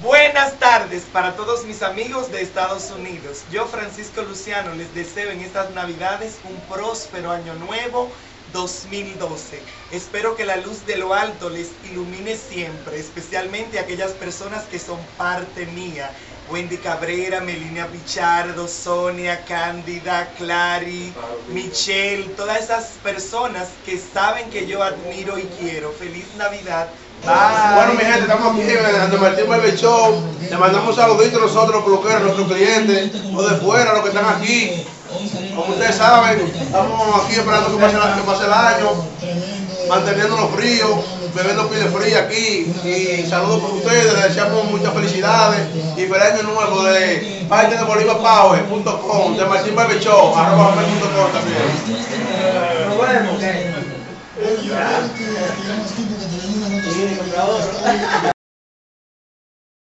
Buenas tardes para todos mis amigos de Estados Unidos. Yo, Francisco Luciano, les deseo en estas Navidades un próspero año nuevo 2012. Espero que la luz de lo alto les ilumine siempre, especialmente a aquellas personas que son parte mía. Wendy Cabrera, Melina Pichardo, Sonia, Cándida, Clary, Michelle, todas esas personas que saben que yo admiro y quiero. Feliz Navidad. Bye. Bueno, mi gente, estamos aquí en el Martín Barber Show. Le mandamos un saludito a nosotros, los bloqueros, a nuestros clientes, los de fuera, los que están aquí. Como ustedes saben, estamos aquí esperando que pase el año, manteniéndonos fríos, bebiendo pile fría aquí. Y saludos por ustedes, les deseamos muchas felicidades y feliz año nuevo de parte de BolivarPower.com, de Martín Barber Show, @gmail.com también. Nos vemos.